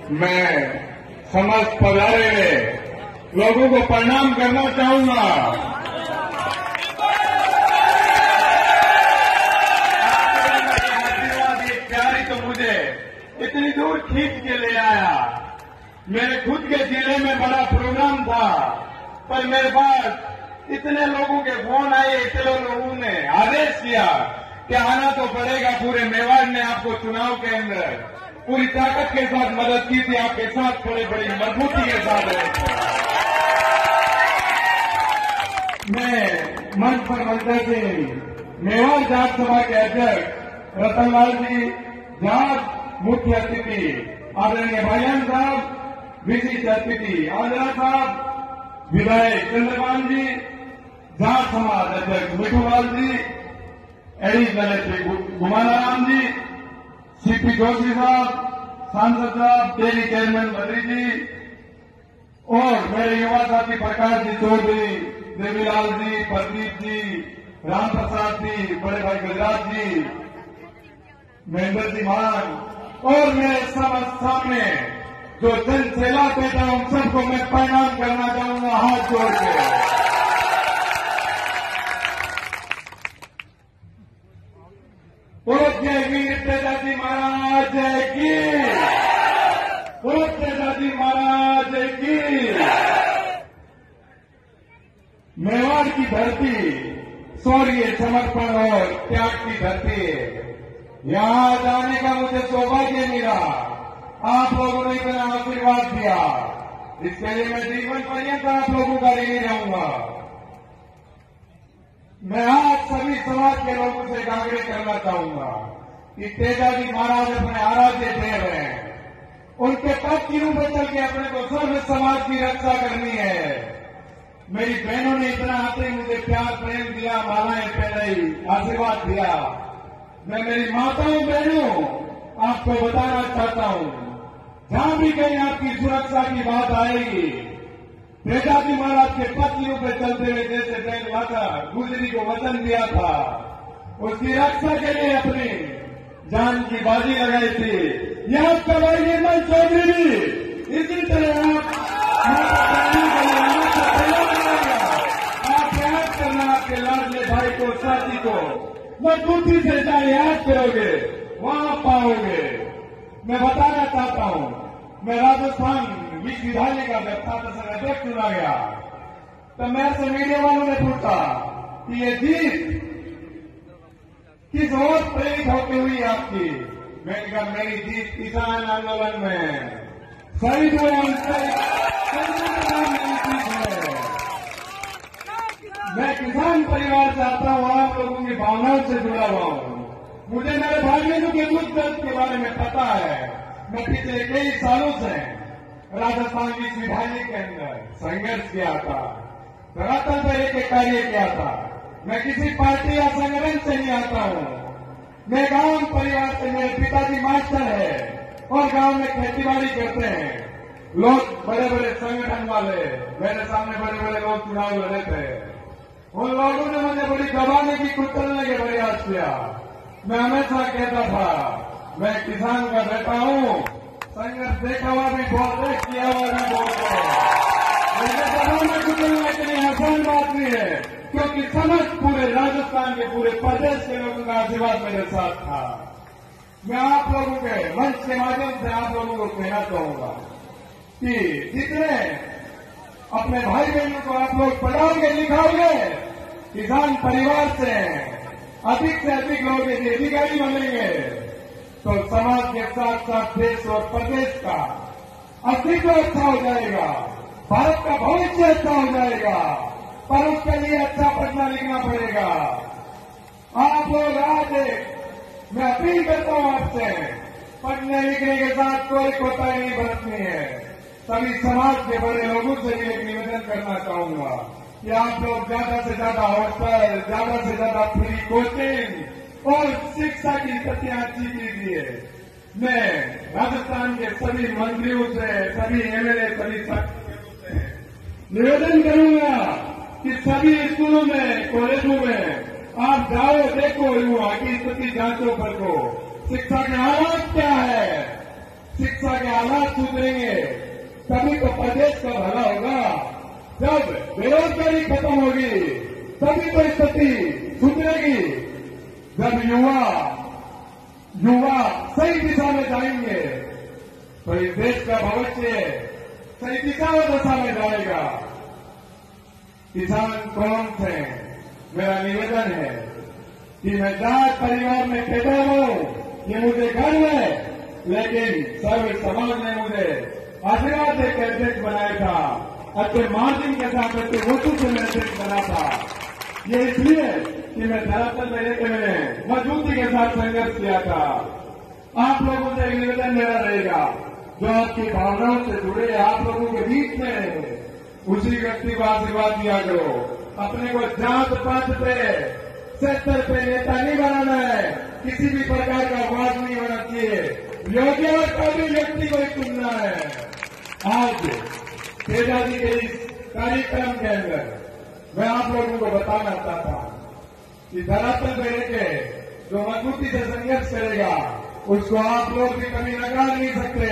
मैं समस्त पधारे लोगों को प्रणाम करना चाहूंगा। आशीर्वाद एक प्यारी तो मुझे इतनी दूर खींच के ले आया। मेरे खुद के जिले में बड़ा प्रोग्राम था, पर मेरे पास इतने लोगों के फोन आए, इतने लोगों ने आदेश किया कि आना तो पड़ेगा। पूरे मेवाड़ ने आपको चुनाव के अंदर पूरी ताकत के साथ मदद की थी, आपके साथ बड़ी मजबूती के साथ रहे। मैं मंच पर मंत्री से मेवाड़ जाट सभा के अध्यक्ष रतनलाल जी, जाट मुख्य अतिथि आदरणीय भाईजान साहब, विशिष्ट अतिथि आंध्रा साहब, विधायक चंद्रकांत जी, जाट समाज अध्यक्ष मिठूलाल जी, एडिशनल श्री गुमानाराम जी, सीपी जोशी साहब, सांसद साहब, डेली चेयरमैन बद्री जी और मेरे युवा साथी प्रकाश जी चौधरी, देवीलाल जी, प्रदीप जी, राम प्रसाद जी, बड़े भाई गुजरात जी, महेंद्र जी मान और मेरे सामने जो जन सेवा देता है उन सबको मैं प्रणाम करना चाहूंगा हाथ जोड़ के। बोलो जय वीर तेजाजी महाराज जय की, बोलो तेजाजी महाराज जय की। मेवाड़ की धरती शौर्य, समर्पण और त्याग की धरती है। यहां जाने का मुझे सौभाग्य मिला, आप लोगों ने इतना आशीर्वाद दिया, इसके लिए मैं जीवन पर्यंत आप लोगों का ऋणी रहूंगा। मैं आज सभी समाज के लोगों से आग्रह करना चाहूंगा कि तेजाजी महाराज अपने आराध्य देव हैं, उनके पद की रूप में चल के अपने को सर्व समाज की रक्षा करनी है। मेरी बहनों ने इतना आते मुझे प्यार प्रेम दिया, मालाएं पहनाई, आशीर्वाद दिया। मैं मेरी माताओं बहनों आपको बताना चाहता हूं, जहां भी कहीं आपकी सुरक्षा की बात आएगी, तेजाजी महाराज के पद की रूप में चलते हुए जैसे बैल माता गुजरी को वचन दिया था, उसकी रक्षा के लिए अपनी जान की बाजी लगाई थी। यह आपका भाई निर्मल चौधरी भी इसी तरह आप याद करना आपके लाडले भाई को, साथी को मजबूती से जहां याद करोगे वहां पाओगे। मैं बताना चाहता हूं, मैं राजस्थान विश्वविद्यालय का छात्र संघ अध्यक्ष चुना गया, तो मेरे से मीडिया वालों ने पूछा कि ये जीत किस ओर प्रेरित होती हुई आपकी। मैंने कहा मेरी जीत किसान आंदोलन में शहीद हुए मैं किसान परिवार से आता हूं, आप लोगों की भावनाओं से जुड़ा हुआ हूं। मुझे मेरे भाइयों के दुख दर्द के बारे में पता है। मैं पिछले कई सालों से राजस्थान विश्वविद्यालय के अंदर संघर्ष किया था, धरातल पर एक कार्य किया था। मैं किसी पार्टी या संगठन से नहीं आता हूं। मैं गांव परिवार से, मेरे पिताजी मास्टर है और गांव में खेतीबाड़ी करते हैं। लोग बड़े बड़े संगठन वाले मेरे सामने बड़े बड़े लोग चुनाव लड़े थे, उन लोगों ने मुझे बड़ी दबाने की कुचलने के प्रयास किया। मैं हमेशा कहता था मैं किसान का बेटा हूं, संघर्ष देखा हुआ भी बहुत है, किया हुआ भी बहुत है। मुझे दबाने कुचलना इतनी आसान बात नहीं है, क्योंकि समस्त पूरे राजस्थान के पूरे प्रदेश के लोगों का आशीर्वाद मेरे साथ था। मैं आप लोगों के मंच के माध्यम से आप लोगों को कहना चाहूंगा कि जितने अपने भाई बहनों को आप लोग पढ़ाओगे लिखाओगे, किसान परिवार से अधिक लोग यदि अधिकारी बनेंगे तो समाज के साथ साथ देश और प्रदेश का अस्तित्व अच्छा हो जाएगा, भारत का भविष्य अच्छा हो जाएगा। पर उसके लिए अच्छा पढ़ना लिखना पड़ेगा। आप लोग आज मैं अपील करता हूं आपसे, पढ़ने लिखने के साथ कोई कोताही नहीं बरतनी है। सभी समाज के बड़े लोगों से भी एक निवेदन करना चाहूंगा कि आप लोग ज्यादा से ज्यादा हॉस्टल, ज्यादा से ज्यादा फ्री कोचिंग और शिक्षा की प्रतियां अच्छी कीजिए। मैं राजस्थान के सभी मंत्रियों से, सभी एमएलए, सभी सांसदों से निवेदन करूंगा कि सभी स्कूलों में, कॉलेजों में आप जाओ, देखो, वहां की स्थिति जांचो, पढ़ो, शिक्षा के हालात क्या है, शिक्षा के हालात सुधरेंगे तभी तो प्रदेश का भला होगा। जब बेरोजगारी खत्म होगी तभी तो स्थिति सुधरेगी। जब युवा सही दिशा में जाएंगे तो इस देश का भविष्य सही दिशा और दशा में जाएगा। किसान कौन थे? मेरा निवेदन है कि मैं जाट परिवार में पैदा हूं, ये मुझे गर्व है, लेकिन सर्व समाज ने मुझे आशीर्वाद देकर अध्यक्ष बनाया था। अच्छे मार्जिन के साथ अच्छे वोटों से मैं अध्यक्ष बना था। ये इसलिए कि मैं धरातल में रहते हुए मजबूती के साथ संघर्ष किया था। आप लोगों से निवेदन मेरा रहेगा, जो आपकी भावनाओं से जुड़े आप लोगों के बीच में रहे, उसी व्यक्ति को आशीर्वाद दिया करो। अपने को जात पात पे सेक्टर पे नेता नहीं बनाना है, किसी भी प्रकार का वाद नहीं होना चाहिए। योग्य और काबिल व्यक्ति को ही चुनना है। आज तेजा जी के इस कार्यक्रम के अंदर मैं आप लोगों को बताना चाहता हूं कि धरातल पे रहकर जो मजबूती से संघर्ष करेगा उसको आप लोग भी कभी नकार नहीं सकते।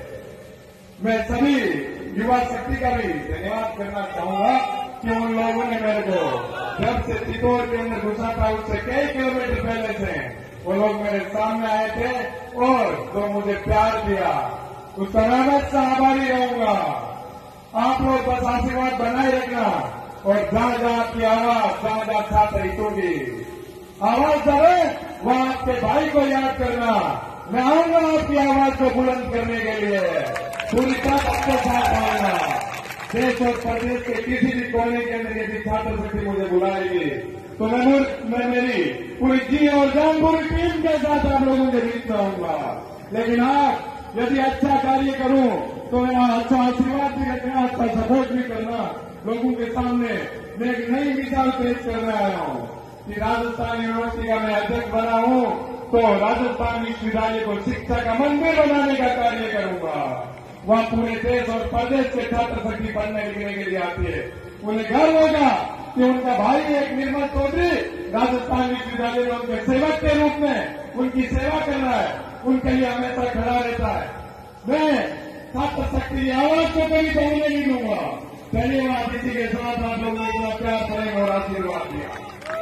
मैं सभी युवा शक्ति का भी धन्यवाद करना चाहूंगा कि उन लोगों ने मेरे को जब से चितौड़ के अंदर घुसा था उससे कई किलोमीटर पहले से वो लोग मेरे सामने आए थे और जो मुझे प्यार दिया उसका मैं हमेशा आभारी रहूंगा। आप लोग बस आशीर्वाद बनाए रखना और जहां जहां आपकी आवाज जहां जहां छात्र हितों की आवाज करे वहां आपके भाई को याद करना। मैं आऊंगा आपकी आवाज को बुलंद करने के लिए, पूरी तरह आपके साथ आऊंगा। देश और प्रदेश के किसी भी कोने के अंदर यदि छात्र शक्ति मुझे बुलाएगी तो मैं मेरी पूरी जी और जान पूरी टीम के साथ आप लोगों के बीच में आऊंगा। लेकिन आप यदि अच्छा कार्य करूं तो मैं अच्छा आशीर्वाद भी रखना, अच्छा सपोर्ट भी करना। लोगों के सामने मैं एक नई मिसाल पेश करने आया हूं कि राजस्थान यूनिवर्सिटी का मैं अध्यक्ष बना हूं तो राजस्थान विश्वविद्यालय को शिक्षा का मंदिर बनाने का कार्य करूंगा। वहां पूरे देश और प्रदेश के छात्र शक्ति पढ़ने लिखने के लिए आती है। उन्हें गर्व होगा कि उनका भाई एक निर्मल चौधरी राजस्थान विश्वविद्यालय में उनके सेवक के रूप में उनकी सेवा कर रहा है, उनके लिए हमेशा खड़ा रहता है। मैं छात्र शक्ति की आवाज को कभी बोलने नहीं दूंगा। धन्यवाद। इसी के साथ आप लोगों ने इतना प्यार प्रेम और आशीर्वाद दिया।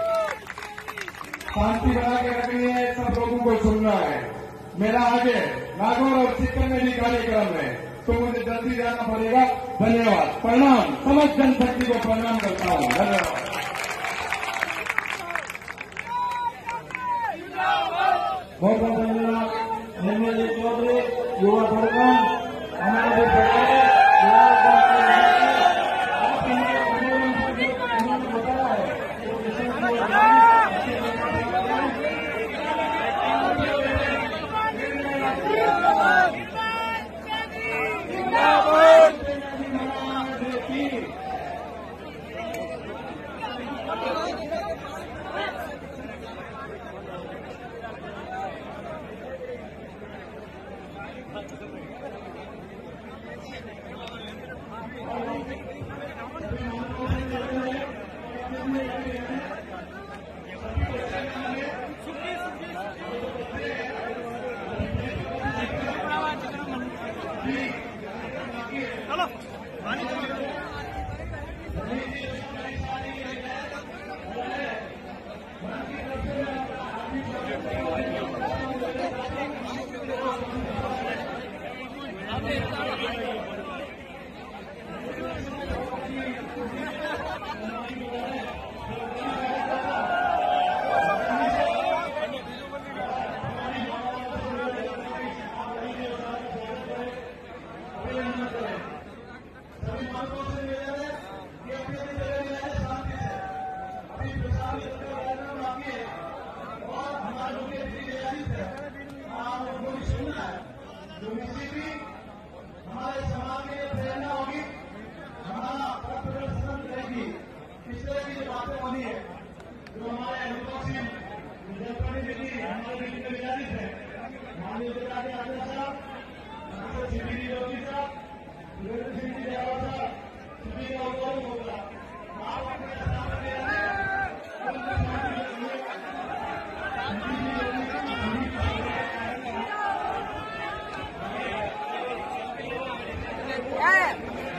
शांति बना के रखनी है, सब लोगों को सुनना है। मेरा आगे नागौर और सिक्किम में भी कार्यक्रम है तो मुझे जल्दी जाना पड़ेगा। धन्यवाद। प्रणाम। समस्त जनशक्ति को प्रणाम करता हूं। धन्यवाद। बहुत बहुत धन्यवाद निर्मल चौधरी, युवा प्रोग्राम हमारे बताया है।